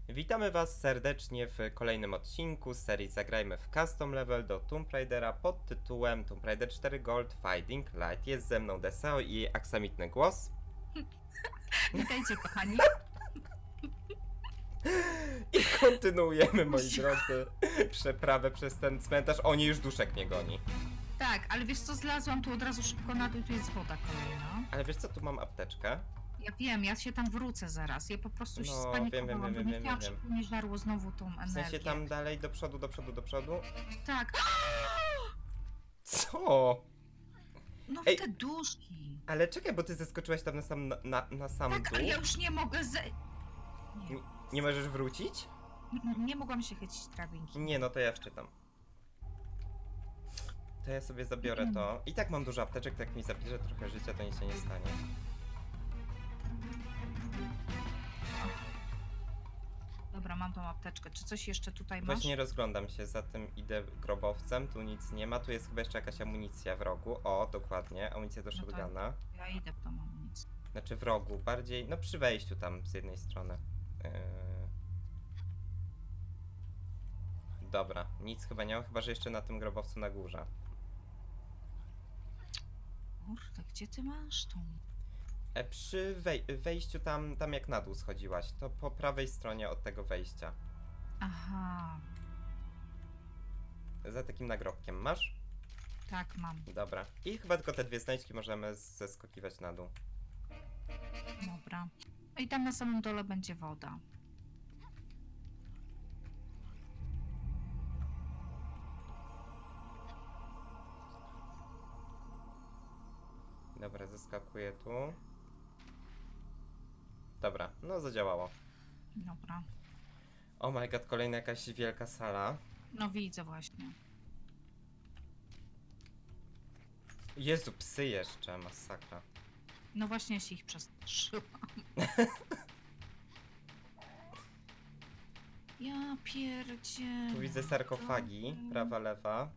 Witamy Was serdecznie w kolejnym odcinku z serii Zagrajmy w Custom Level do Tomb Raidera pod tytułem Tomb Raider 4 Gold Finding Light. Jest ze mną Deseo i aksamitny głos. Witajcie, kochani. I kontynuujemy, moi drodzy, przeprawę przez ten cmentarz. O, nie, już duszek mnie goni. Tak, ale wiesz co, zlazłam tu od razu szybko na dół, tu jest woda kolejna. Ale wiesz co, tu mam apteczkę. Ja wiem, ja się tam wrócę zaraz. Ja po prostu się No, spanikowałam, bo nie wiem. chciałam, żeby mnie żarło znowu tą energię. W sensie tam dalej, do przodu. Tak. Co? No Ej. te duszki. Ale czekaj, bo ty zeskoczyłaś tam na sam Tak, dół. ale ja już nie mogę Nie możesz wrócić? Nie mogłam się chycić drabinki. Nie, no to ja wczytam. To ja sobie zabiorę to. I tak mam dużo apteczek, tak mi zabierze trochę życia, to nic się nie stanie. Dobra, mam tą apteczkę. Czy coś jeszcze tutaj masz? Właśnie rozglądam się, za tym idę grobowcem, tu nic nie ma, tu jest chyba jeszcze jakaś amunicja w rogu. O, dokładnie, amunicja do shotguna. Ja idę po tą amunicję. Znaczy w rogu, bardziej, no przy wejściu tam z jednej strony. Dobra, nic chyba nie ma, chyba że jeszcze na tym grobowcu na górze. Kurde, gdzie ty masz tą? Przy wejściu tam jak na dół schodziłaś, to po prawej stronie od tego wejścia. Aha. Za takim nagrobkiem masz? Tak, mam. Dobra. I chyba tylko te dwie znajdźki możemy zeskakiwać na dół. Dobra. I tam na samym dole będzie woda. Dobra, zeskakuję tu. Dobra, no zadziałało. Dobra. Oh my god, kolejna jakaś wielka sala. No widzę właśnie. Jezu, psy jeszcze, masakra. No właśnie się ich przestraszyłam. Ja pierdzielę. Tu widzę sarkofagi, prawa, lewa.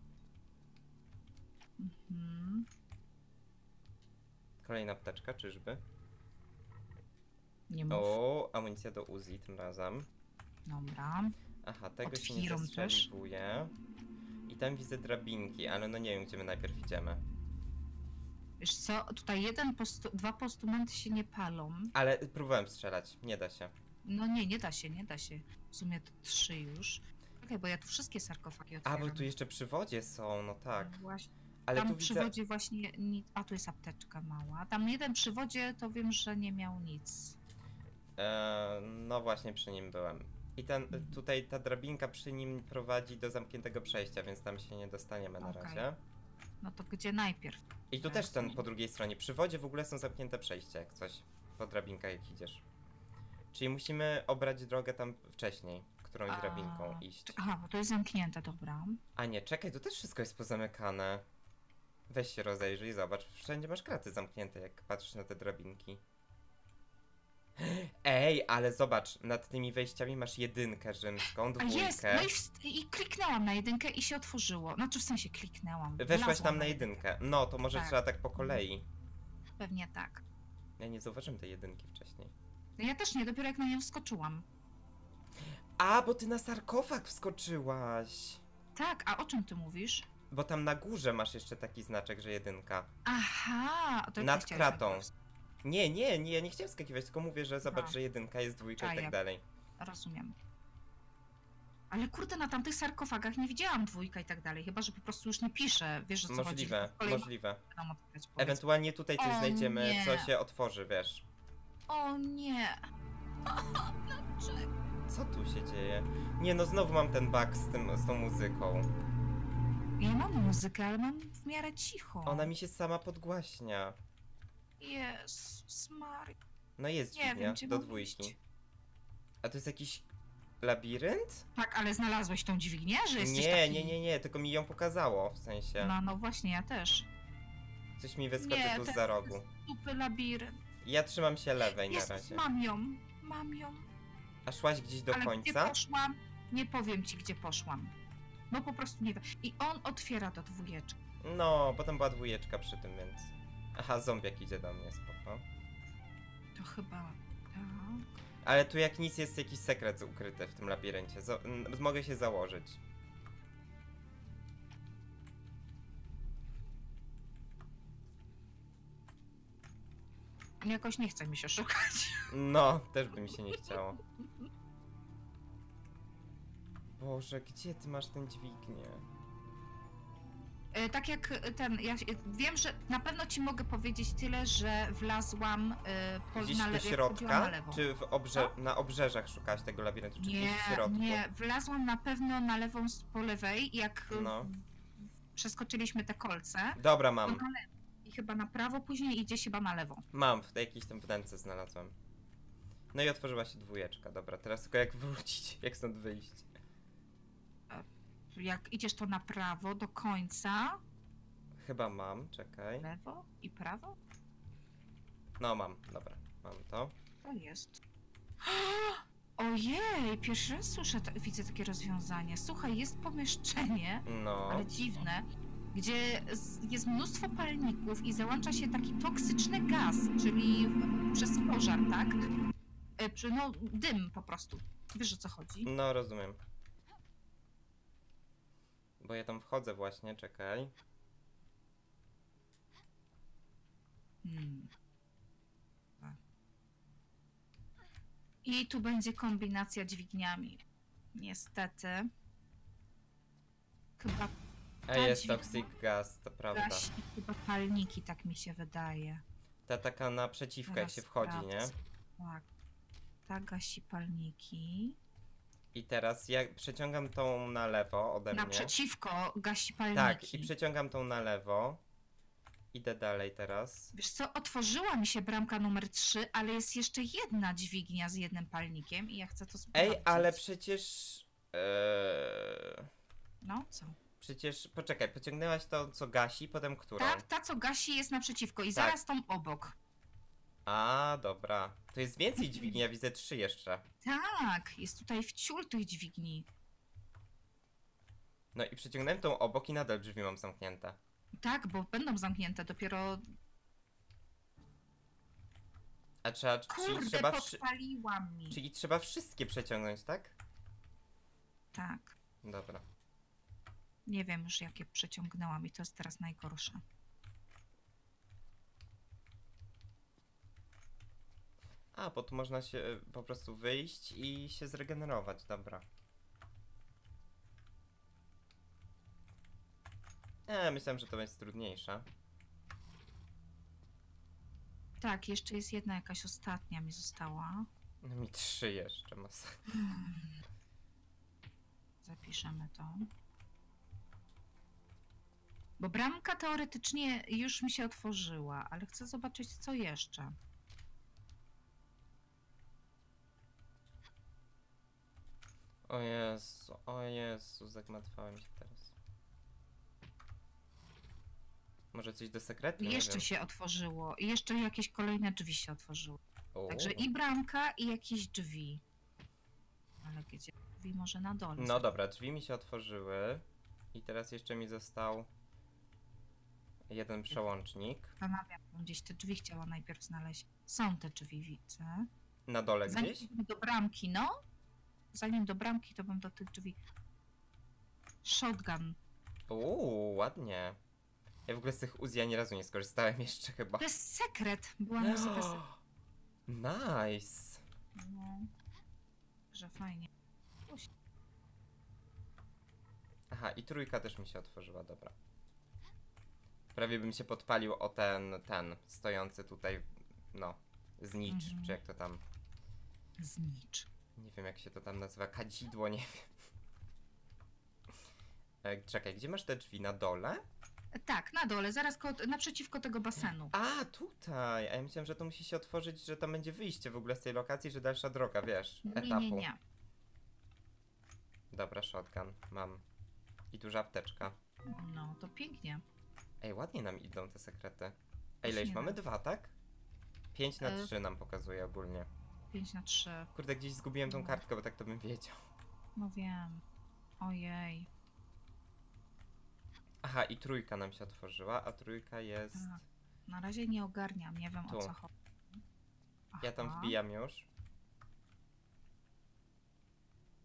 Mhm. Kolejna apteczka, czyżby? Nie mów. O, amunicja do Uzi tym razem. Dobra. Aha, tego Od się nie Firum zastrzeliwuje. I tam widzę drabinki, ale no nie wiem, gdzie my najpierw idziemy. Wiesz co, tutaj dwa postumenty się nie palą. Ale próbowałem strzelać, nie da się. No nie da się, nie da się. W sumie to 3 już. Okej, bo ja tu wszystkie sarkofagi A, otwieram. bo tu jeszcze przy wodzie są, no tak. No właśnie. Ale Tam tu przy widzę... wodzie właśnie a tu jest apteczka mała. Tam jeden przy wodzie to wiem, że nie miał nic. No właśnie przy nim byłem. I tutaj ta drabinka przy nim prowadzi do zamkniętego przejścia, więc tam się nie dostaniemy na Okej. razie. No to gdzie najpierw? I tu też po drugiej stronie. Przy wodzie w ogóle są zamknięte przejścia, jak coś. Po drabinkach jak idziesz. Czyli musimy obrać drogę tam wcześniej, którąś drabinką iść. Aha, bo to jest zamknięte, dobra. A nie, czekaj, tu też wszystko jest pozamykane. Weź się rozejrzyj i zobacz. Wszędzie masz kraty zamknięte, jak patrzysz na te drabinki. Ej, ale zobacz, nad tymi wejściami masz jedynkę rzymską, A dwójkę. jest! No i kliknęłam na jedynkę i się otworzyło. Znaczy w sensie kliknęłam. Weszłaś Wlazłam tam na jedynkę. No, to może Tak. trzeba tak po kolei. Pewnie tak. Ja nie zauważyłem tej jedynki wcześniej. Ja też nie, dopiero jak na nią wskoczyłam. A, bo ty na sarkofag wskoczyłaś. Tak, a o czym ty mówisz? Bo tam na górze masz jeszcze taki znaczek, że jedynka. Aha! To jak Nad ty chciałeś kratą. zabrać? Nie, ja nie chciałem skakiwać, tylko mówię, że zobacz, że jedynka jest dwójka i Czaję. tak dalej. Rozumiem. Ale kurde, na tamtych sarkofagach nie widziałam dwójka i tak dalej. Chyba, że po prostu już nie piszę. Wiesz, o co Możliwe, chodzi? możliwe. Będą odpytać, powiedz. Ewentualnie tutaj coś O znajdziemy, nie. co się otworzy, wiesz. O nie! Dlaczego? Co tu się dzieje? Nie, no znowu mam ten bug z tą muzyką. Ja mam muzykę, ale mam w miarę cicho. Ona mi się sama podgłaśnia. Jezus Maria. No jest Nie dźwignia wiem, gdzie do mam dwójki. iść. A to jest jakiś labirynt? Tak, ale znalazłeś tą dźwignię, że jesteś taki... Nie, tylko mi ją pokazało, w sensie. No właśnie, ja też. Coś mi wyskoczy Nie, tu ten za rogu. Tupy labirynt. Ja trzymam się lewej na Jest, razie. mam ją. A szłaś gdzieś do Ale gdzie końca? poszłam? Nie powiem ci, gdzie poszłam. No po prostu nie wiem. I on otwiera do dwójeczki. No, potem była dwójeczka przy tym, więc... Aha, zombiak idzie do mnie, spoko. To chyba tak. Ale tu jak nic jest jakiś sekret ukryty w tym labiryncie. Mogę się założyć. Jakoś nie chce mi się szukać. No, też by mi się nie chciało. Boże, gdzie ty masz tę dźwignię? Tak jak wiem, że na pewno ci mogę powiedzieć tyle, że wlazłam Gdzieś na do lewo, jak chodziłam na środka? lewo. Czy na obrzeżach szukałaś tego labiryntu? Czy gdzieś w Nie, środku? nie, wlazłam na pewno na lewą po lewej, jak No. przeskoczyliśmy te kolce. Dobra, To mam. na lewo. I chyba na prawo, później idzie chyba na lewo. Mam, w jakiejś tam wnęce znalazłem. No i otworzyła się 2. Dobra, teraz tylko jak wrócić, jak stąd wyjść. Jak idziesz to na prawo do końca, Chyba mam, czekaj. lewo i prawo, No mam, dobra, mam to. to jest. Ojej, pierwszy raz słyszę, widzę takie rozwiązanie. Słuchaj, jest pomieszczenie, No. ale dziwne, gdzie jest mnóstwo palników i załącza się taki toksyczny gaz, czyli przez pożar, tak? No, dym po prostu. Wiesz, o co chodzi? No, rozumiem. Bo ja tam wchodzę właśnie, czekaj. Tak. I tu będzie kombinacja dźwigniami. Niestety. Chyba A jest dźwignia toxic gas, to prawda. gasi chyba palniki, tak mi się wydaje. Ta taka naprzeciwko, jak Teraz się wchodzi, nie? sprawdzę. Tak. Ta gasi palniki. I teraz ja przeciągam tą na lewo ode mnie. Naprzeciwko gasi palniki. Tak, i przeciągam tą na lewo. Idę dalej teraz. Wiesz co, otworzyła mi się bramka numer 3, ale jest jeszcze jedna dźwignia z jednym palnikiem i ja chcę to sprawdzić. Ej, ale przecież... No, co? Przecież, poczekaj, pociągnęłaś to, co gasi, potem którą? Tak, ta co gasi jest naprzeciwko i Tak. zaraz tą obok. A, dobra. To jest więcej dźwigni, ja widzę 3 jeszcze. Tak, jest tutaj wciul tych dźwigni. No i przeciągnąłem tą obok i nadal drzwi mam zamknięte. Tak, bo będą zamknięte dopiero... A trzeba, Kurde, podpaliłam mi. czyli trzeba wszystkie przeciągnąć, tak? Tak. Dobra. Nie wiem już jakie przeciągnęłam i to jest teraz najgorsze. A, bo tu można się po prostu wyjść i się zregenerować, dobra. Myślałem, że to jest trudniejsze. Tak, jeszcze jest jedna jakaś ostatnia mi została. No mi 3 jeszcze, masakra. Zapiszemy to. Bo bramka teoretycznie już mi się otworzyła, ale chcę zobaczyć co jeszcze. O Jezu, zagmatwałem się teraz. Może coś do sekretu? Nie Jeszcze wiem. się otworzyło i jeszcze jakieś kolejne drzwi się otworzyły. O. Także i bramka i jakieś drzwi. Ale gdzie drzwi może na dole? No dobra, drzwi mi się otworzyły. I teraz jeszcze mi został jeden przełącznik. Zastanawiam się, gdzieś te drzwi chciała najpierw znaleźć. Są te drzwi, widzę. Na dole gdzieś? Zanim do bramki, no. Zanim do bramki, to bym do tych drzwi. Shotgun. Ładnie. Ja w ogóle z tych Uzi ani razu nie skorzystałem jeszcze chyba. To jest sekret. Była muzyka sekret. Nice. No. Że fajnie. Aha, i 3 też mi się otworzyła, dobra. Prawie bym się podpalił o ten stojący tutaj, no, znicz, czy jak to tam, Znicz. nie wiem jak się to tam nazywa, kadzidło, nie wiem. Czekaj, gdzie masz te drzwi? Na dole? Tak, na dole, zaraz naprzeciwko tego basenu. A, tutaj! A ja myślałem, że to musi się otworzyć, że tam będzie wyjście w ogóle z tej lokacji, że dalsza droga, wiesz, etapu. Nie. Dobra, shotgun, mam. I duża apteczka. No, to pięknie. Ej, ładnie nam idą te sekrety. Ej, ile już Nie mamy? wiem. 2, tak? 5 na 3 nam pokazuje ogólnie. 5/3. Kurde, gdzieś zgubiłem tą No. kartkę, bo tak to bym wiedział. No wiem. Ojej. Aha, i 3 nam się otworzyła, a 3 jest... Tak. Na razie nie ogarniam, nie wiem Tu. o co chodzi. Ja tam Aha. wbijam już.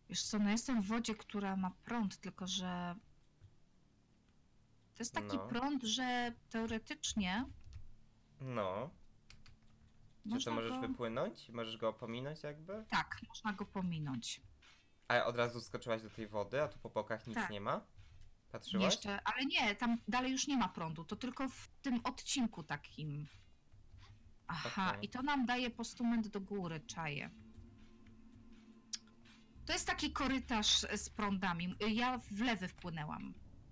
Wiesz co, no jestem w wodzie, która ma prąd, tylko że to jest taki No. prąd, że teoretycznie No. Czy to można możesz go... wypłynąć? Możesz go pominąć jakby? Tak, można go pominąć. A od razu skoczyłaś do tej wody, a tu po bokach nic Tak. nie ma? Patrzyłaś? Jeszcze, ale nie, tam dalej już nie ma prądu, to tylko w tym odcinku takim. Aha, Okej. i to nam daje postument do góry, czaję. To jest taki korytarz z prądami. Ja w lewy wpłynęłam.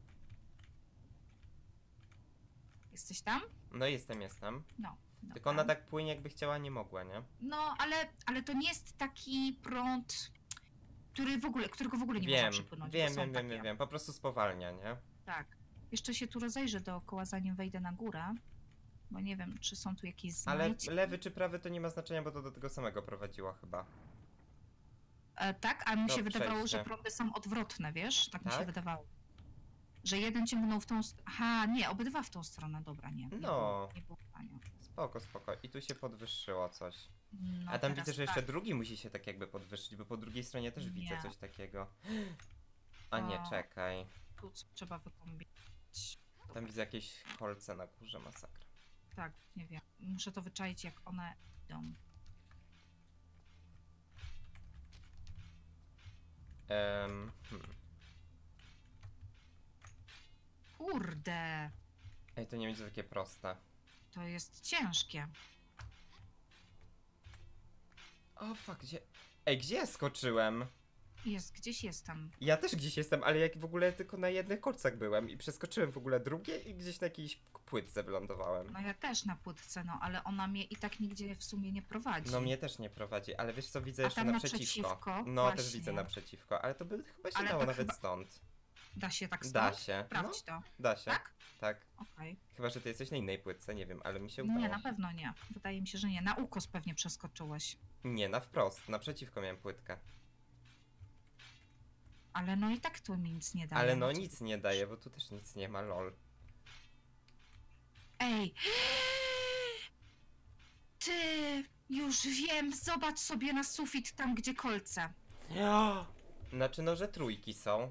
Jesteś tam? No jestem. No. Tylko ona tak płynie, jakby chciała, nie mogła, nie? No, ale to nie jest taki prąd, którego w ogóle nie można przepłynąć. bo są takie. Wiem. Po prostu spowalnia, nie? Tak. Jeszcze się tu rozejrzę dookoła, zanim wejdę na górę. Bo nie wiem, czy są tu jakieś Ale znajdźki. lewy czy prawy to nie ma znaczenia, bo to do tego samego prowadziło chyba. Tak, a mi To się wydawało, przejście. że prądy są odwrotne, wiesz? Tak mi się Tak? wydawało. Że jeden ciągnął w tą stronę. Aha, nie, obydwa w tą stronę, dobra, nie. No. Nie było pytania. Spoko. I tu się podwyższyło coś. No, A tam teraz widzę, że jeszcze tak. drugi musi się tak jakby podwyższyć, bo po drugiej stronie też widzę Nie. coś takiego. A nie, O. czekaj. Tu trzeba wykombinować. Tam widzę jakieś kolce na górze, masakra. Tak, nie wiem. Muszę to wyczaić, jak one idą. Hmm. Kurde, Ej, to nie będzie takie proste. to jest ciężkie. O fuck, gdzie... Ej, gdzie ja skoczyłem? Gdzieś jestem. Ja też gdzieś jestem, ale jak w ogóle tylko na jednych kolcach byłem i przeskoczyłem w ogóle drugie i gdzieś na jakiejś płytce wylądowałem. No ja też na płytce, no ale ona mnie i tak nigdzie w sumie nie prowadzi. No mnie też nie prowadzi, ale wiesz co, widzę A jeszcze tam naprzeciwko. naprzeciwko? No też Właśnie. widzę naprzeciwko, ale to by chyba się Ale dało tak nawet chyba- stąd. Da się tak Da stąd? się. Sprawdź to. Da się. Tak? Tak. Okej. Chyba, że ty jesteś na innej płytce, nie wiem, ale mi się udało. Nie, na pewno nie. Wydaje mi się, że nie. Na ukos pewnie przeskoczyłeś. Nie, na wprost, naprzeciwko miałem płytkę. Ale no i tak tu mi nic nie daje. Ale no co nic ty- nie daje, bo tu też nic nie ma, lol. Ej! Ty! Już wiem! Zobacz sobie na sufit tam, gdzie kolce. Znaczy no, że trójki są.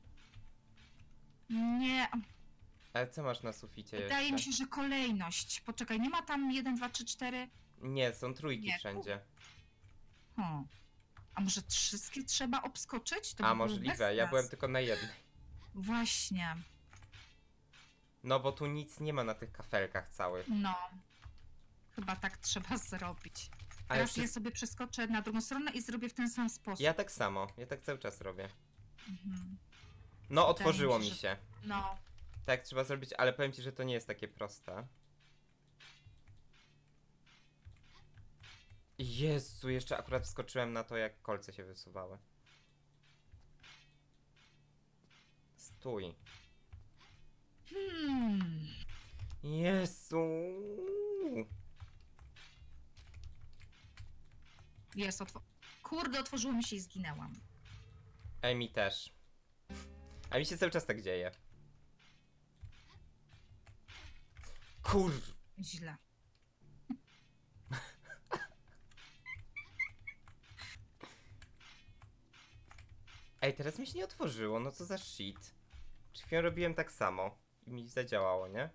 Nie, Ale co masz na suficie wydaje mi jeszcze? się, że kolejność. Poczekaj, nie ma tam 1, 2, 3, 4. Nie, są trójki Nie, wszędzie. A może wszystkie trzeba obskoczyć? To A by był bez możliwe, ja sens. byłem tylko na jednej. Właśnie, No bo tu nic nie ma na tych kafelkach całych. no. Chyba tak trzeba zrobić. Ale Teraz ja wszyscy... sobie przeskoczę na drugą stronę i zrobię w ten sam sposób. Ja tak samo, ja tak cały czas robię. Mhm. No, otworzyło mi mi się, się. No, Tak trzeba zrobić, ale powiem ci, że to nie jest takie proste. Jezu, jeszcze akurat wskoczyłem na to, jak kolce się wysuwały. Stój. Jezu. jest Kurde, otworzyło mi się i zginęłam. Ej, mi też. A mi się cały czas tak dzieje. Kur... Źle. Ej, teraz mi się nie otworzyło, no co za shit. Przed chwilą robiłem tak samo i mi zadziałało, nie?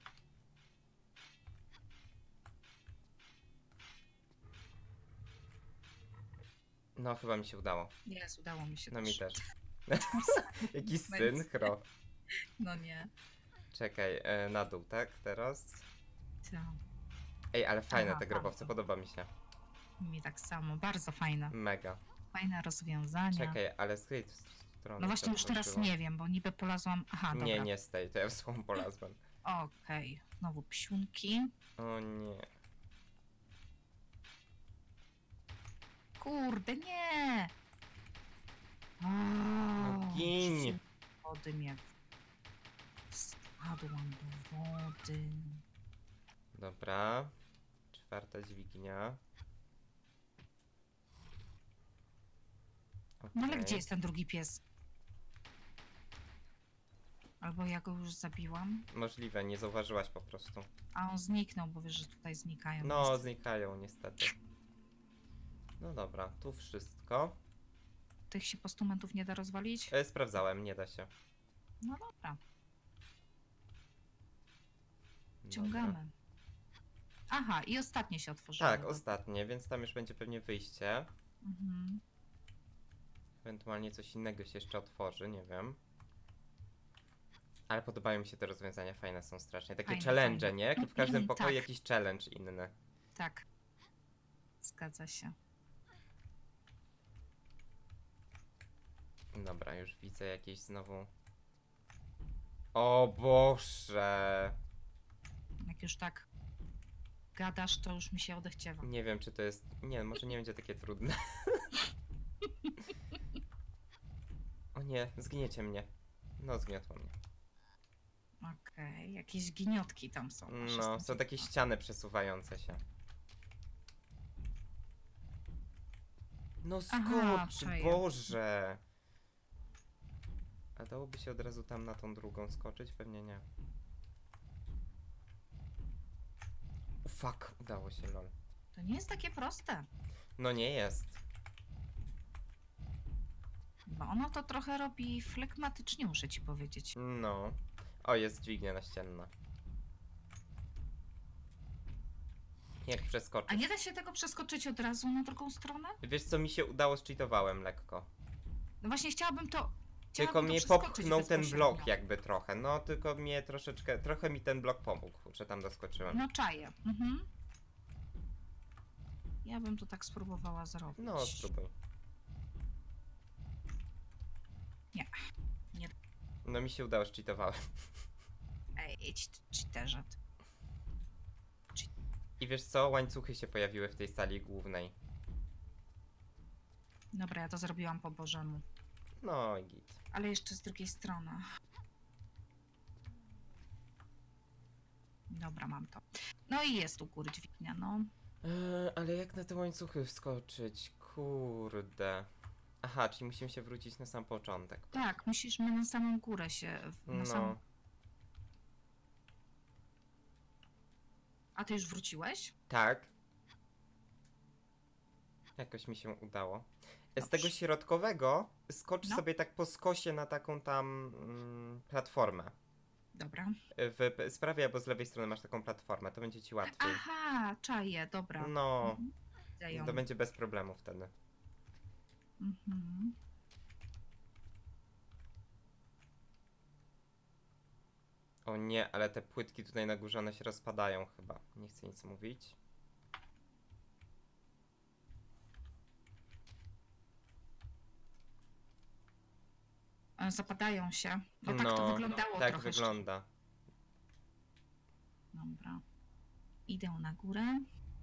No, chyba mi się udało. Jest, udało mi się No mi też. Jaki Jaki synchro. No nie. Czekaj, na dół, tak? Teraz? Co? Ej, ale fajne Aha, te grobowce, bardzo. podoba mi się. Mi tak samo, bardzo fajne. Mega. Fajne rozwiązania. Czekaj, ale z której strony No właśnie to już teraz otworzyło? nie wiem, bo niby polazłam... Aha, dobra. Nie, nie z tej, to ja w słą polazłem. Okej, znowu psiunki. O nie. Kurde, nie! O, No gin. Wody mnie... Spadłam do wody. Dobra. Czwarta dźwignia. No ale Okej. gdzie jest ten drugi pies? Albo ja go już zabiłam, Możliwe, nie zauważyłaś po prostu. a on zniknął, bo wiesz, że tutaj znikają. No, niestety. znikają niestety. No dobra, tu wszystko. tych się postumentów nie da rozwalić? Sprawdzałem, nie da się. No dobra, Dobra. ciągamy. Aha, i ostatnie się otworzyło. Tak, ostatnie, więc tam już będzie pewnie wyjście. Mhm. Ewentualnie coś innego się jeszcze otworzy, nie wiem. Ale podobają mi się te rozwiązania, fajne są strasznie. Takie Fajne, challenge, fajne. nie? Jak w każdym pokoju Tak. jakiś challenge inny. Tak. Zgadza się. Dobra, już widzę jakieś znowu... O Boże! Jak już tak gadasz, to już mi się odechciewa. Nie wiem, czy to jest... Nie, może nie będzie takie trudne. O nie, zgniecie mnie. No, zgniotło mnie. Okej, jakieś gniotki tam są. Aż No, jestem są takie ciekawa. ściany przesuwające się. No Aha, skocz, czaję. Boże! A dałoby się od razu tam na tą drugą skoczyć? Pewnie nie. Fuck, udało się, lol. To nie jest takie proste, No nie jest. bo ono to trochę robi flegmatycznie, muszę ci powiedzieć. No. O, jest dźwignia naścienna. Jak A przeskoczysz? nie da się tego przeskoczyć od razu na drugą stronę? Wiesz co, mi się udało, zcheatowałem lekko. No właśnie chciałabym to... Tylko mnie przeskoczyć popchnął ten bezpośrednio. blok jakby trochę. No, tylko mnie troszeczkę, trochę mi ten blok pomógł, że tam doskoczyłem. No czaję. Mhm. Ja bym to tak spróbowała zrobić. No, spróbuj. Nie. Nie. No mi się udało, zcheatowałem. Ej, idź, cheaterze. I wiesz co, łańcuchy się pojawiły w tej sali głównej. Dobra, ja to zrobiłam po bożemu. No i git. Ale jeszcze z drugiej strony. Dobra, mam to. No i jest u góry dźwignia, no. Ale jak na te łańcuchy wskoczyć? Kurde. Aha, czyli musimy się wrócić na sam początek. Tak, musisz na samą górę się... No. A ty już wróciłeś? Tak. Jakoś mi się udało. Z Dobrze. tego środkowego skocz No. sobie tak po skosie na taką tam platformę. Dobra. Z prawej albo z lewej strony masz taką platformę, to będzie ci łatwiej. Aha, czaję, dobra. No, Mhm. Widzę ją. to będzie bez problemu wtedy. Mhm. O nie, ale te płytki tutaj na górze, one się rozpadają chyba. Nie chcę nic mówić. Zapadają się. No tak to wyglądało tak trochę. wygląda. Dobra. Idę na górę.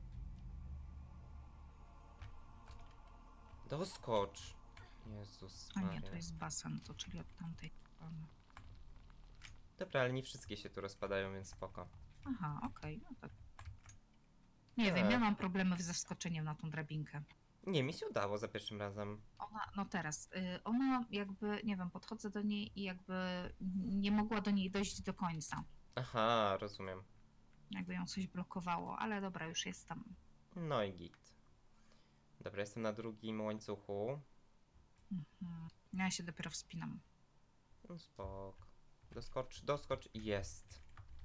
Doskocz. Jezus A nie, Maria. to jest basen, to czyli od tamtej strony. Dobra, ale nie wszystkie się tu rozpadają, więc spoko. Aha, okej. No tak. Nie wiem, ja mam problemy ze wskoczeniem na tą drabinkę. Nie, mi się udało za pierwszym razem. Ona, no teraz, ona jakby, nie wiem, podchodzę do niej i jakby nie mogła do niej dojść do końca. Aha, rozumiem. Jakby ją coś blokowało, ale dobra, już jestem. No i git. Dobra, jestem na drugim łańcuchu. Mhm. Ja się dopiero wspinam. No spoko. Doskocz, doskocz i jest.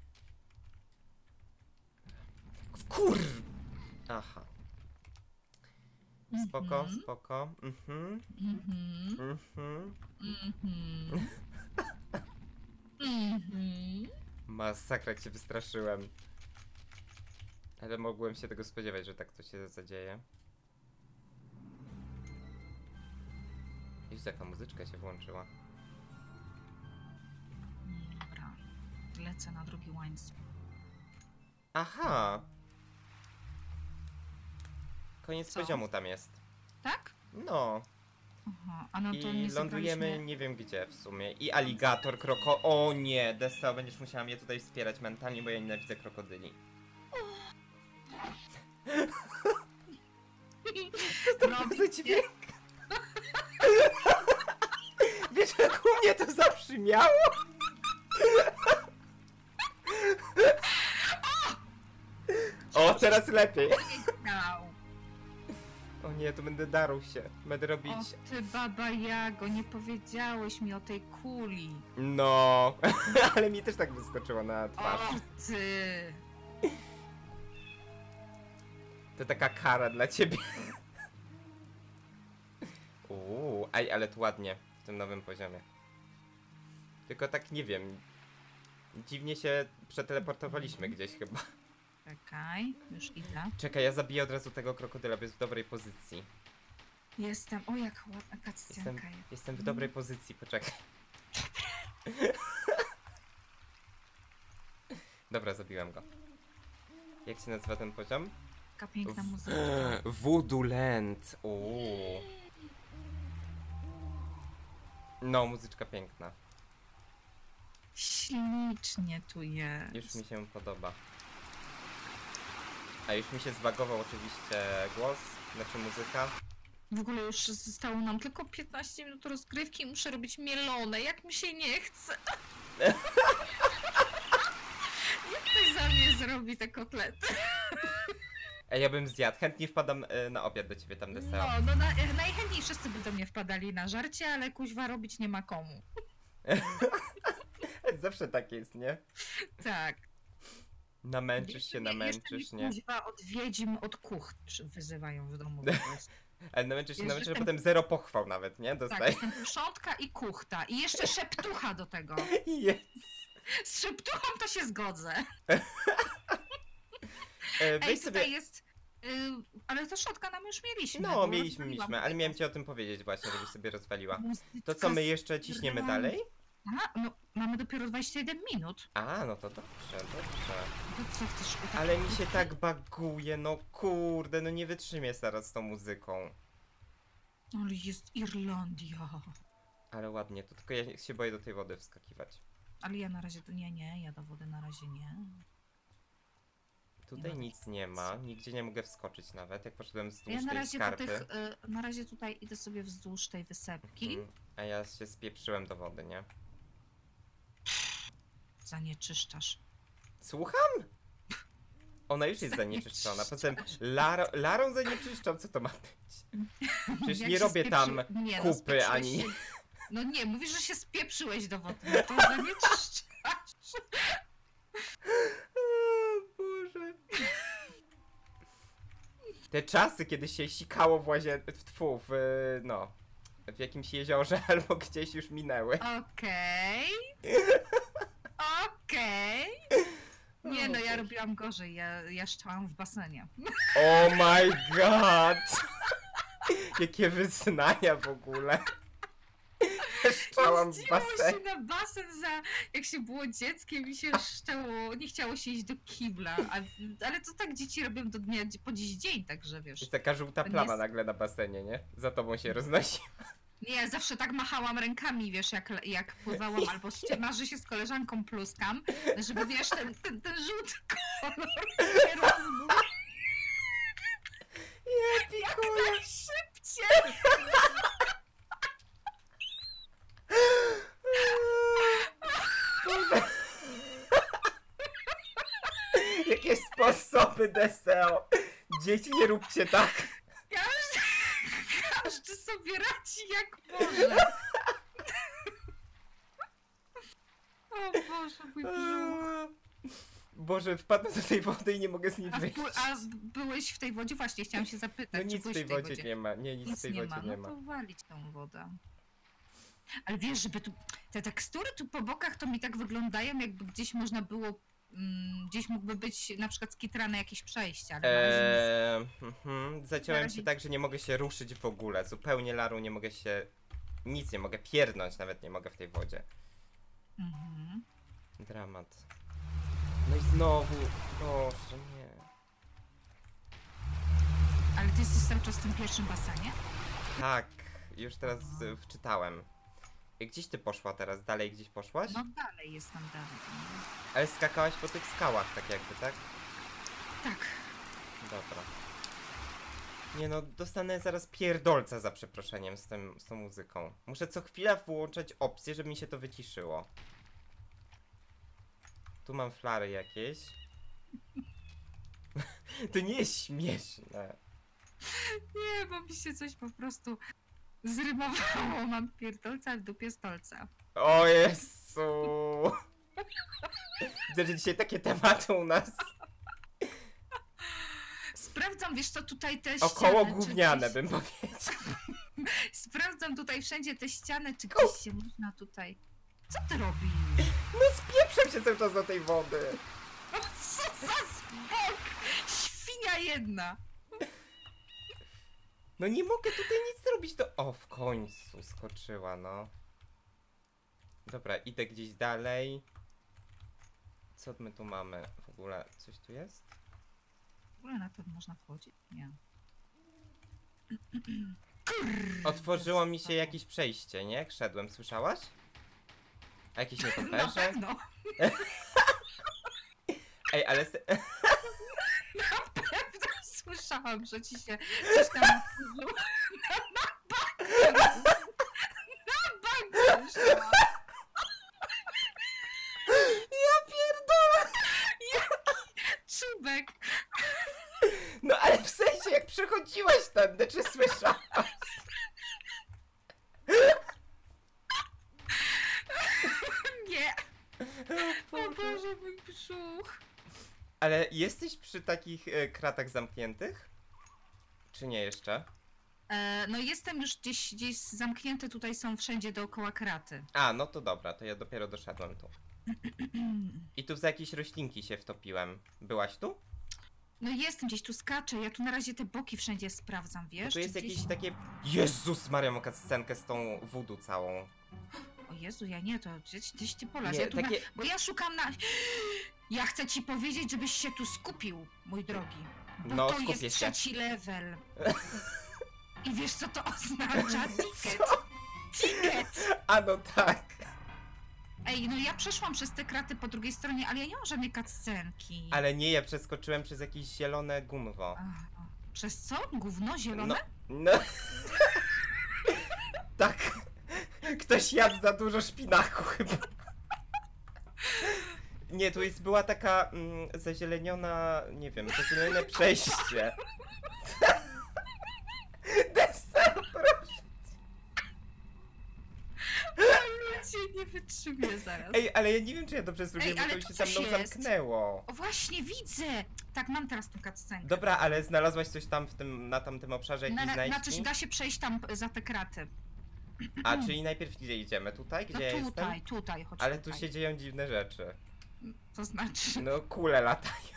Kur... Aha. Spoko, Mhm. spoko. Mhm. Mhm. Mhm. Mhm. Mhm. Masakra, jak się wystraszyłem. Ale mogłem się tego spodziewać, że tak to się zadzieje. Jezu, jaka muzyczka się włączyła. Dobra, lecę na drugi łańcuch. Aha! Koniec Co? poziomu tam jest. Tak? No. Aha, a no to I nie lądujemy zebraliśmy... nie wiem gdzie w sumie. I aligator, O nie, Desa, będziesz musiała mnie tutaj wspierać mentalnie, bo ja nienawidzę krokodyli. Co to był za dźwięk? Wiesz, jak u mnie to zabrzmiało? O, teraz lepiej. Miał. O nie, to będę darł się. Będę robić... O ty baba Jago, nie powiedziałeś mi o tej kuli. No, ale mi też tak wyskoczyło na twarz. O ty. To taka kara dla ciebie. Aj, ale tu ładnie w tym nowym poziomie. Tylko tak nie wiem. Dziwnie się przeteleportowaliśmy gdzieś chyba. Czekaj, już idę. Czekaj, ja zabiję od razu tego krokodyla, bo jest w dobrej pozycji. Jestem, o jaka ładna kaccenka. Jestem w dobrej pozycji, poczekaj. Dobra, zabiłem go. Jak się nazywa ten poziom? Taka piękna muzyka. Voodoo Land. No, muzyczka piękna. Ślicznie tu jest. Już mi się podoba. A już mi się zbagował oczywiście głos, znaczy muzyka. W ogóle już zostało nam tylko 15 minut rozgrywki i muszę robić mielone, jak mi się nie chce. Jak ktoś za mnie zrobi te kotlety? Ja bym zjadł. Chętnie wpadam na obiad do ciebie tam deseo. No najchętniej wszyscy by do mnie wpadali na żarcie, ale kuźwa robić nie ma komu. Zawsze tak jest, nie? Tak. Namęczysz się, namęczysz, jeszcze nie? Kuźwa od wiedźm, od kuch wyzywają w domu. Po prostu. Ale namęczysz się, Jest, namęczysz, a jestem- potem zero pochwał nawet, nie? Tak, Dostaję. jestem proszątka i kuchta. I jeszcze szeptucha do tego. Jest. Z szeptuchą to się zgodzę. Weź Ej, sobie... tutaj jest... ale to shotguna już mieliśmy. No, bo mieliśmy, rozwaliłam ale tego. miałem ci o tym powiedzieć właśnie, żebyś sobie rozwaliła. Muzyczka To co, my z- jeszcze ciśniemy dalej? Aha, no mamy dopiero 21 minut. A, no to dobrze, dobrze. To co chcesz? Ale mi się tak baguje, no kurde, no nie wytrzymię zaraz z tą muzyką. Ale jest Irlandia. Ale ładnie, to tylko ja się boję do tej wody wskakiwać. Ale ja na razie to nie, ja do wody na razie nie. Tutaj ma nic nie ma, nigdzie nie mogę wskoczyć nawet, jak poszedłem wzdłuż Ja na tej razie po skarpy. tych, na razie tutaj idę sobie wzdłuż tej wysepki. A ja się spieprzyłem do wody, nie? Zanieczyszczasz. Słucham? Ona już jest zanieczyszczona, poza tym Larą zanieczyszczą, co to ma być? Przecież Jak nie się robię tam nie, kupy, spieprzyłeś ani... się- No nie, mówisz, że się spieprzyłeś do wody, no to zanieczyszczasz. O Boże. Te czasy, kiedy się sikało w w jakimś jeziorze albo gdzieś już minęły. Okej. Okej. Nie no, ja robiłam gorzej, ja szczałam w basenie. Oh my god! Jakie wyznania w ogóle. Szczałam w Zdziwiłam basenie. się na basen jak się było dzieckiem i się szczało, nie chciało się iść do kibla, ale to tak dzieci robią do dnia, po dziś dzień, także wiesz. Jest taka żółta To nie plama jest- nagle na basenie, nie? Za tobą się roznosi. Nie, ja zawsze tak machałam rękami, wiesz, jak pływałam, albo marzy się z koleżanką pluskam, żeby wiesz, ten żółty kolor się rozmył jak najszybciej. Jakie sposoby deseo. Dzieci, nie róbcie tak. Każdy sobie radzi jak może. O Boże, mój brzuch. Boże, wpadnę do tej wody i nie mogę z niej wyjść. A byłeś w tej wodzie? Właśnie, chciałam się zapytać, No czy nic w byłeś tej wodzie nie ma. Nie, nic w tej wodzie nie ma. No to walić tą wodę. Ale wiesz, żeby tu... Te tekstury tu po bokach to mi tak wyglądają, jakby gdzieś można było... gdzieś mógłby być na przykład skitrane jakieś przejście, ale na razie Zaciąłem Na razie- się tak, że nie mogę się ruszyć w ogóle. Zupełnie Larą nie mogę się... Nic nie mogę pierdnąć, nawet nie mogę w tej wodzie. Mhm. Dramat. No i znowu... Boże, nie. Ale ty jesteś cały czas w tym pierwszym basenie? Tak, już teraz wczytałem. Gdzieś ty poszła teraz? Dalej gdzieś poszłaś? No dalej, jestem dalej. Ale skakałaś po tych skałach, tak jakby, tak? Tak. Dobra. Nie no, dostanę zaraz pierdolca za przeproszeniem z tą muzyką. Muszę co chwila włączać opcję, żeby mi się to wyciszyło. Tu mam flary jakieś. To nie jest śmieszne. Nie, bo mi się coś po prostu zrymowało. Mam pierdolca w dupie stolca. O Jezu! Widzę, że dzisiaj takie tematy u nas Sprawdzam, wiesz co, tutaj te ściany... około czy gówniane, gdzieś- bym powiedział. Sprawdzam tutaj wszędzie te ściany, czy gdzieś się można tutaj... Co ty robisz? No spieprzam się cały czas do tej wody. No co za zbok! Świnia jedna! No nie mogę tutaj nic zrobić, to... O, w końcu skoczyła, no. Dobra, idę gdzieś dalej. Co my tu mamy w ogóle? Coś tu jest? W ogóle na to można wchodzić? Nie. Otworzyło mi się jakieś przejście, nie? Jak szedłem, słyszałaś? A jakieś Na nietoperze? pewno! Ej, ale... Na pewno słyszałam, że ci się coś tam otworzyło. Na bank! Na bank słyszałam! Ja pierdolę! Czubek! No ale w sensie, jak przechodziłaś tędy, czy słyszałaś? Nie! O Boże, mój brzuch! Ale jesteś przy takich kratach zamkniętych? Czy nie jeszcze? No jestem już gdzieś zamknięte, tutaj są wszędzie dookoła kraty. A, no to dobra, to ja dopiero doszedłem tu. I tu za jakieś roślinki się wtopiłem. Byłaś tu? No jestem, gdzieś tu skaczę, ja tu na razie te boki wszędzie sprawdzam, Bo wiesz? tu jest czy gdzieś... jakieś takie... Jezus Maria, mam scenkę z tą voodoo całą. O Jezu, ja nie, to gdzieś ty polasz. Nie, Ja tu takie... Bo ja szukam na... Ja chcę ci powiedzieć, żebyś się tu skupił, mój drogi. Bo No, to skupię jest się. 3. level. I wiesz co to oznacza? Ticket! Co? Ticket! A no tak. Ej, no ja przeszłam przez te kraty po drugiej stronie, ale ja nie mam żadnej cutscenki. Ale nie, ja przeskoczyłem przez jakieś zielone gumwo. Aha. Przez co? Gówno zielone? No... Tak. Ktoś jadł za dużo szpinaku chyba. Nie, tu była taka zazieleniona, nie wiem, zazielone przejście. Desel, proszę. Cię nie wytrzymuję zaraz. Ej, ale ja nie wiem, czy ja dobrze Ej, zrobiłem, bo ale to tu się za coś mną jest. zamknęło. O właśnie, widzę! Tak, mam teraz tą cutscenkę. Dobra, ale znalazłaś coś tam na tamtym obszarze, jakieś Znaczy, znajdźki? da się przejść tam za te kraty. A, czyli najpierw gdzie idziemy? Tutaj, gdzie No ja tutaj, jestem? tutaj, chodź Ale tu tutaj. się dzieją dziwne rzeczy. To znaczy... No, kule latają.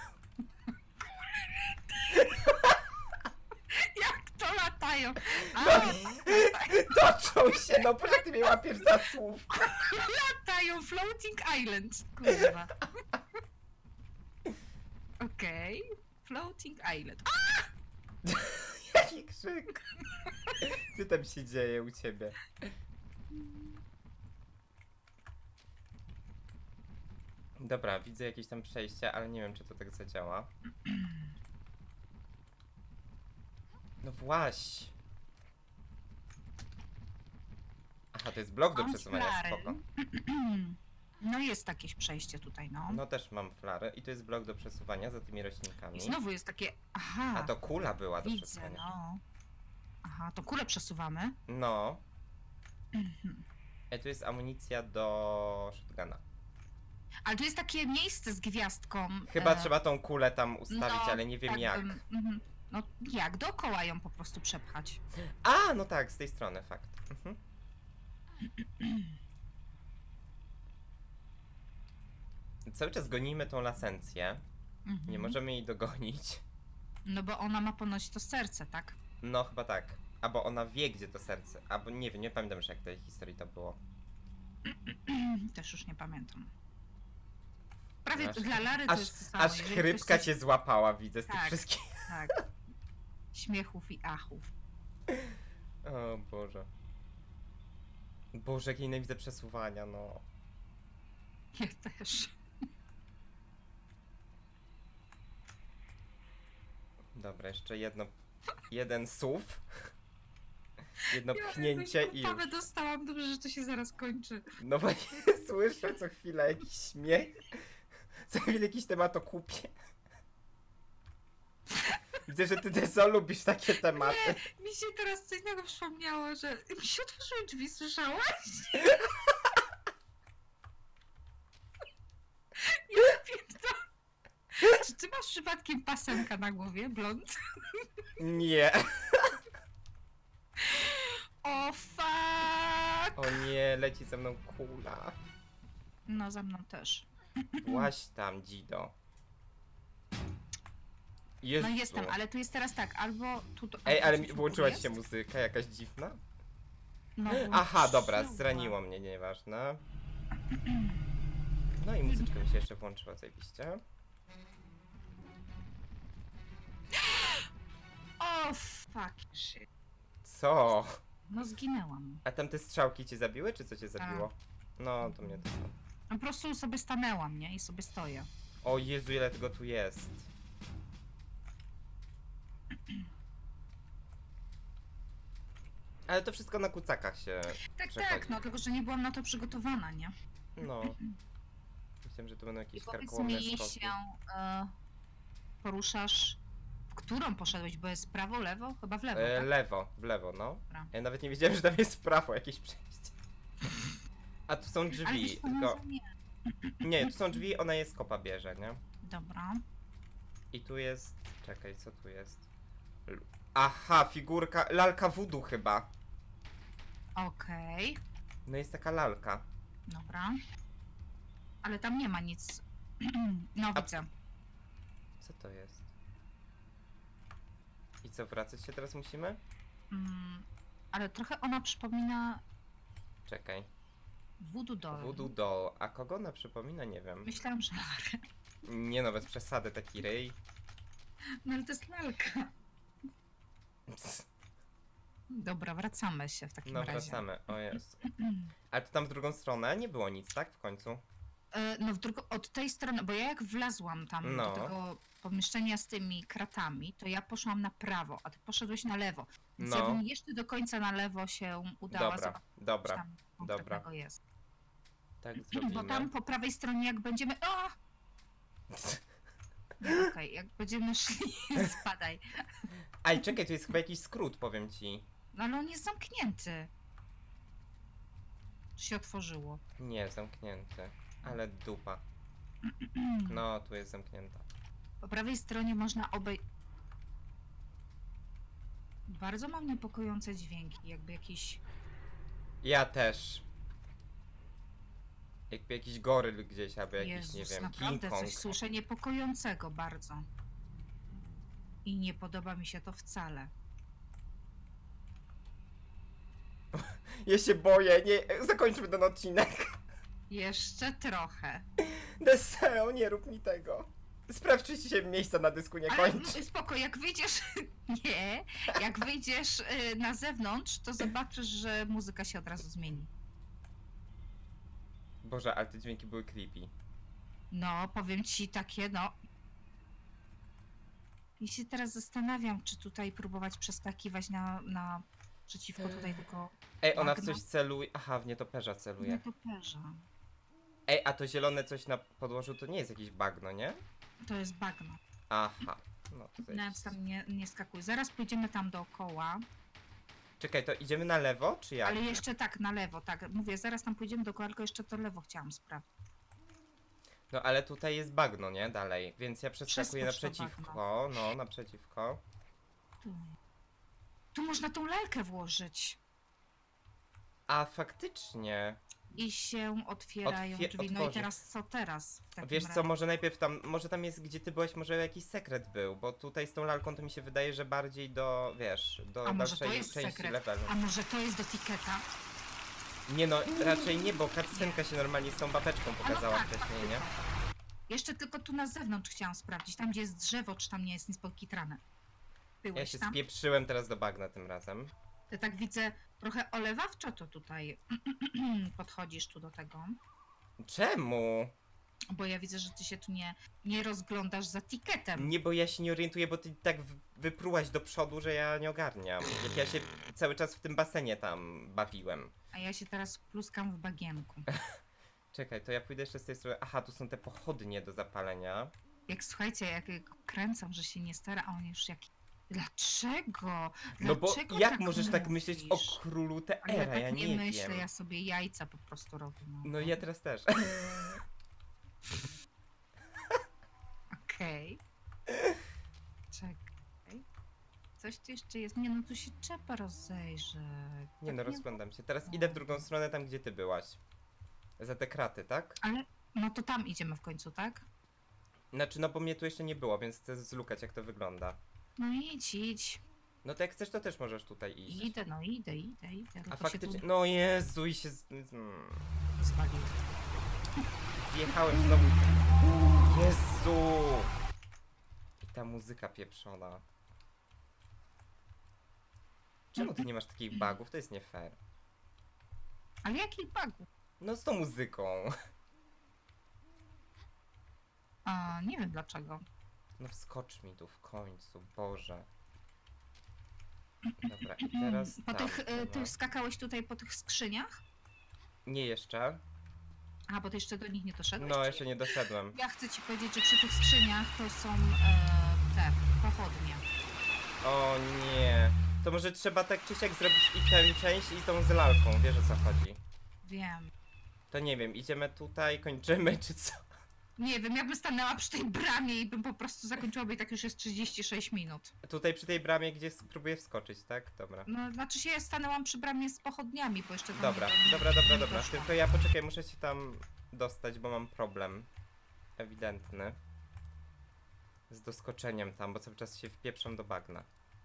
Jak to latają? A, No. Toczą się, no proszę, ty mnie łapiesz za słów. latają Floating Island. Kurwa. Okej. Floating Island. Jaki krzyk. Co tam się dzieje u ciebie? Dobra, widzę jakieś tam przejście, ale nie wiem, czy to tak zadziała. No właśnie. Aha, to jest blok do Mam przesuwania, flary. spoko. No jest jakieś przejście tutaj, no. No też mam flary i to jest blok do przesuwania za tymi roślinkami. I znowu jest takie... Aha, A to kula była do widzę, przesuwania. no. Aha, to kulę przesuwamy. No. Mhm. Tu jest amunicja do shotguna. Ale tu jest takie miejsce z gwiazdką. Chyba trzeba tą kulę tam ustawić, no, ale nie wiem tak jak. mhm. No jak? Dookoła ją po prostu przepchać. A, no tak, z tej strony, fakt. Mhm. Cały czas gonimy tą lasencję. Mhm. Nie możemy jej dogonić. No bo ona ma ponoć to serce, tak? No, chyba tak. Albo ona wie, gdzie to serce. Albo nie wiem, nie pamiętam już, jak w tej historii to było. Też już nie pamiętam. Prawie Aż- dla Lary to Aż, jest to samo. aż Jeżeli chrypka ktoś coś- cię złapała, widzę, z tych Tak. wszystkich. Tak. Śmiechów i achów. O Boże. Boże, jak jej nienawidzę przesuwania, no. Ja też. Dobra, jeszcze jeden SUV. Jedno pchnięcie i już. Pawę dostałam, dobrze, że to się zaraz kończy. No właśnie słyszę co chwilę jakiś śmiech. Co chwilę jakiś temat o kupie. Widzę, że ty Deso lubisz takie tematy. Mi się teraz coś innego przypomniało, że mi się otworzyły drzwi, słyszałaś? Ja pierdolę. Czy ty masz przypadkiem pasemka na głowie, blond? Nie. O fuck! O nie, leci ze mną kula. No za mną też. Właź tam, Dzido. Jezu. No jestem, ale tu jest teraz tak, albo tu... Ej, albo ale coś tu włączyła ci jest. się muzyka jakaś dziwna? No, Aha, dobra, włączyła. zraniło mnie, nieważne. No i muzyczka mi się jeszcze włączyła, zajebiście. O fuck shit. Co? No zginęłam. A tam te strzałki cię zabiły, czy co cię zabiło? No, to mnie to samo. No po prostu sobie stanęłam, nie? I sobie stoję. O Jezu, ile tego tu jest. Ale to wszystko na kucakach się Tak, przechodzi. tak, no tylko, że nie byłam na to przygotowana, nie? No. Myślałem, że to będą I jakieś powiedz karkołomne mi, skoki. się poruszasz... W którą poszedłeś? Bo jest prawo, lewo? Chyba w lewo, tak? Lewo, w lewo, no. Dobra. Ja nawet nie wiedziałem, że tam jest w prawo jakieś przejście. A tu są Ale drzwi, wiesz, co, tylko... może nie. Nie, tu są drzwi, ona jest kopa bierze, nie? Dobra. I tu jest... Czekaj, co tu jest? Aha, figurka... Lalka voodoo chyba. Okej. No jest taka lalka. Dobra. Ale tam nie ma nic. No A- widzę. Co to jest? I co, wracać się teraz musimy? Ale trochę ona przypomina Czekaj. Voodoo Doll. Voodoo doll. A kogo ona przypomina? Nie wiem. Myślałam, że Larę. Nie no, bez przesady, taki ryj. No ale to jest lalka. Dobra, wracamy się w takim No razie. wracamy, o jest. Ale to tam w drugą stronę nie było nic, tak? W końcu? No od tej strony, bo ja jak wlazłam tam No. do tego pomieszczenia z tymi kratami, to ja poszłam na prawo, a ty poszedłeś na lewo. Więc No. ja bym jeszcze do końca na lewo się udała, Dobra, zobaczyć, co dobra. tam dobra. konkretnego jest. Tak Bo zrobimy. tam po prawej stronie jak będziemy... O! Nie, okej, jak będziemy szli, spadaj. Aj, czekaj, tu jest chyba jakiś skrót, powiem ci. No ale on jest zamknięty. Czy się otworzyło? Nie, zamknięty. Ale dupa. No, tu jest zamknięta. Po prawej stronie można Bardzo mam niepokojące dźwięki, jakby jakiś... Ja też. Jakby jakiś goryl gdzieś, albo jakiś, Jezus, nie wiem, naprawdę King Kong. coś słyszę niepokojącego bardzo. I nie podoba mi się to wcale. Ja się boję, nie, zakończmy ten odcinek. Jeszcze trochę. Deseo, nie rób mi tego. Sprawdź, czy ci się miejsca na dysku nie Ale kończy. spoko, jak wyjdziesz... Nie, jak wyjdziesz na zewnątrz, to zobaczysz, że muzyka się od razu zmieni. Boże, ale te dźwięki były creepy. No, powiem ci takie, no... I się teraz zastanawiam, czy tutaj próbować przeskakiwać przeciwko tutaj tylko Ej, ona w bagna. coś celuje. Aha, w nietoperza celuje. nietoperza. Ej, a to zielone coś na podłożu to nie jest jakieś bagno, nie? To jest bagno. Aha. No to Nawet zajebiście. tam nie skakuj. Zaraz pójdziemy tam dookoła. Czekaj, to idziemy na lewo, czy jak? Ale jeszcze tak, na lewo, tak. Mówię, zaraz tam pójdziemy dookoła, tylko jeszcze to lewo chciałam sprawdzić. No ale tutaj jest bagno, nie? Dalej. Więc ja przeskakuję Przeskocz to naprzeciwko. No, naprzeciwko. Tu można tą lalkę włożyć. A faktycznie. I się otwierają drzwi. No i otworzy. teraz co teraz? W takim Wiesz co, razie? może najpierw tam, może tam jest, gdzie ty byłeś, może jakiś sekret był, bo tutaj z tą lalką to mi się wydaje, że bardziej do, wiesz, do A może to dalszej jest części sekret? levelu. A może to jest do tiketa? Nie no, raczej nie, bo cutscenka się normalnie z tą babeczką pokazała tak, wcześniej, nie? Jeszcze tylko tu na zewnątrz chciałam sprawdzić. Tam, gdzie jest drzewo, czy tam nie jest nic podkitrane. Ja Byłeś się tam? spieprzyłem teraz do bagna tym razem. Ty tak widzę, trochę olewawczo to tutaj podchodzisz tu do tego. Czemu? Bo ja widzę, że ty się tu nie rozglądasz za tiketem. Nie, bo ja się nie orientuję, bo ty tak wyprułaś do przodu, że ja nie ogarniam. Jak ja się cały czas w tym basenie tam bawiłem. A ja się teraz pluskam w bagienku. Czekaj, to ja pójdę jeszcze z tej strony. Aha, tu są te pochodnie do zapalenia. Jak słuchajcie, jak go kręcam, że się nie stara, a on już jaki Dlaczego? No bo Dlaczego jak tak możesz tak myśleć o mówisz? królu Ale ja Teera? tak Ja nie nie myślę, wiem. ja sobie jajca po prostu robię. No ja teraz też. Okej. Czekaj. Coś tu jeszcze jest. Nie no, tu się trzeba rozejrzeć. Nie no, Tak rozglądam się. Teraz idę w drugą stronę, tam gdzie ty byłaś. Za te kraty, tak? Ale, no to tam idziemy w końcu, tak? Znaczy, no bo mnie tu jeszcze nie było, więc chcę zlukać jak to wygląda. No idź. No to jak chcesz, to też możesz tutaj iść. Idę, no idę. Tylko A się faktycznie, tu no Jezu, i się zwaliłem. zjechałem znowu. Jezu! I ta muzyka pieprzona. Czemu ty nie masz takich bugów? To jest nie fair. Ale jakich bugów? No z tą muzyką. A, nie wiem dlaczego. No wskocz mi tu w końcu, Boże. Dobra, i teraz Po tam tych, chyba. ty skakałeś tutaj po tych skrzyniach? Nie jeszcze. A, bo ty jeszcze do nich nie doszedłeś? No, czy jeszcze nie doszedłem. Ja chcę ci powiedzieć, że przy tych skrzyniach to są te pochodnie. O nie. To może trzeba tak czy siak zrobić i tę część i tą z lalką, wiesz o co chodzi. Wiem. To nie wiem, idziemy tutaj, kończymy czy co? Nie wiem, ja bym stanęła przy tej bramie i bym po prostu zakończyła, bo i tak już jest 36 minut. Tutaj przy tej bramie, gdzie próbuję wskoczyć, tak? Dobra. No, znaczy się ja stanęłam przy bramie z pochodniami, bo jeszcze tam Dobra, nie dobra. nie Tylko doszłam. ja poczekaj, muszę się tam dostać, bo mam problem. Ewidentny. Z doskoczeniem tam, bo cały czas się wpieprzam do bagna.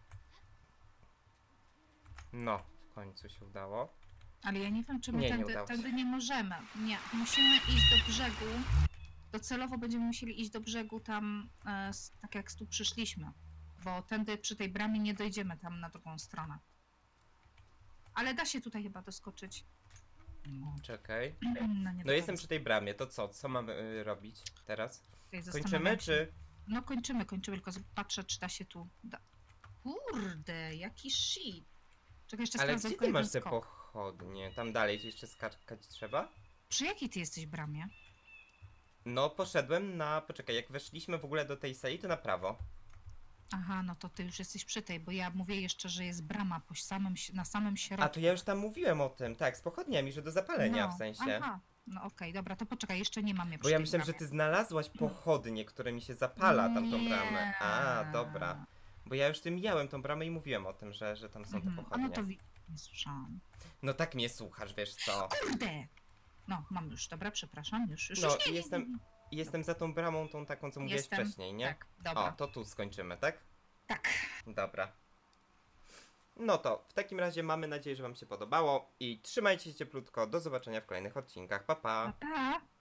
No, w końcu się udało. Ale ja nie wiem, czy my Nie, nie udało się. tędy nie możemy. Nie, musimy iść do brzegu. Docelowo będziemy musieli iść do brzegu tam, tak jak tu przyszliśmy. Bo tędy przy tej bramie nie dojdziemy tam na drugą stronę. Ale da się tutaj chyba doskoczyć. No, Czekaj. no, nie No do jestem końca. przy tej bramie, to co? Co mamy robić teraz? Tutaj Kończymy, zastanawiam się. czy... No kończymy, tylko patrzę, czy da się tu... Kurde, jaki shit. Czekaj, jeszcze Ale sprawdzę gdzie ty tylko masz jeden te skok. pochodnie? Tam dalej jeszcze skakać trzeba? Przy jakiej ty jesteś bramie? No, poszedłem na... Poczekaj, jak weszliśmy w ogóle do tej sali, to na prawo. Aha, no to ty już jesteś przy tej, bo ja mówię jeszcze, że jest brama na samym środku. A, to ja już tam mówiłem o tym, tak, z pochodniami, że do zapalenia no, w sensie. Aha, no okej, dobra, to poczekaj, jeszcze nie mam je Bo przy ja tej myślałem, że bramie. ty znalazłaś pochodnie, które mi się zapala tamtą Nie. bramę. A, dobra. Bo ja już tym mijałem tą bramę i mówiłem o tym, że tam są te Mhm. A pochodnie. no to nie słyszałam. No tak mnie słuchasz, wiesz co. Kurde! No, mam już, dobra, przepraszam, już No, nie, jestem- Jestem za tą bramą, tą taką, co mówiłeś Jestem. wcześniej, nie? Tak, dobra, O, to tu skończymy, tak? tak. Dobra. No to w takim razie mamy nadzieję, że wam się podobało i trzymajcie się cieplutko. Do zobaczenia w kolejnych odcinkach. Pa, pa! Pa, pa.